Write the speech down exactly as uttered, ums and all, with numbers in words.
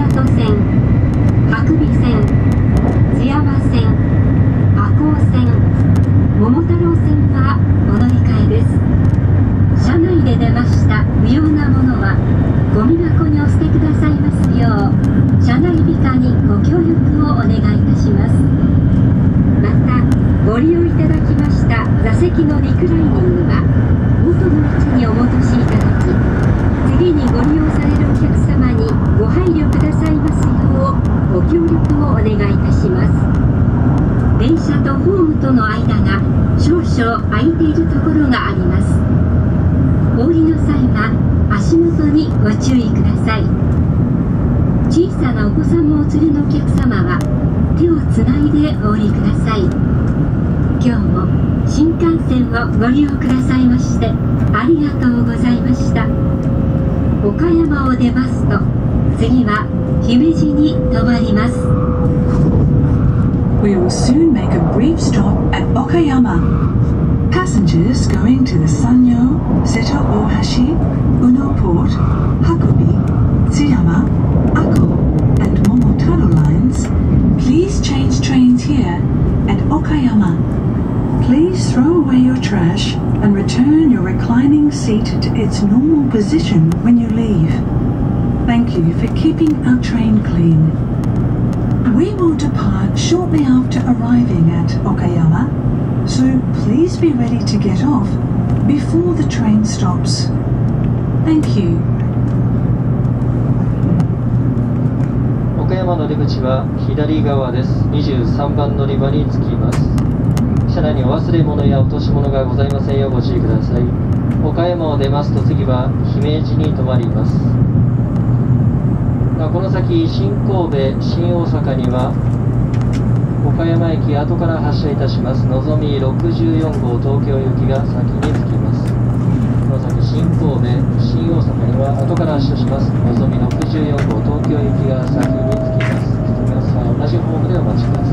都線、白尾線、津山線、赤穂線、桃太郎線はお乗り換えです。車内で出ました不要なものはゴミ箱にお捨てくださいますよう、車内美化にご協力をお願いいたします。また、ご利用いただきました座席のリクライニングは元の位置にお戻しいただき、次にご利用されるお客様にご配慮くださいますようご協力をお願いいたします。電車とホームとの間が少々空いているところがあります。お降りの際は足元にご注意ください。小さなお子様を連れのお客様は手をつないでお降りください。今日も新幹線をご利用くださいましてありがとうございました。岡山を出ますと次は姫路に停まります。 We will soon make a brief stop at Okayama. Passengers going to the Sanyo, Seto Ohashi, Uno Port, Hakubi, Tsuyama, Ako, and Momotaro lines, please change trains here at Okayama. Please throw away your trash and return your reclining seat to its normal position when you leave. Thank you for keeping our train clean. We will depart shortly after arriving at Okayama, so please be ready to get off before the train stops. Thank you. 岡山乗り口は左側です。にじゅうさんばん乗り場に着きます。車内にお忘れ物や落とし物がございませんようご注意ください。岡山を出ますと次は姫路に停まります。この先新神戸、新大阪には岡山駅後から発車いたしますのぞみろくじゅうよんごう東京行きが先に着きます。この先新神戸、新大阪には後から発車しますのぞみろくじゅうよんごう東京行きが先に着きます。皆さん同じホームでお待ちください。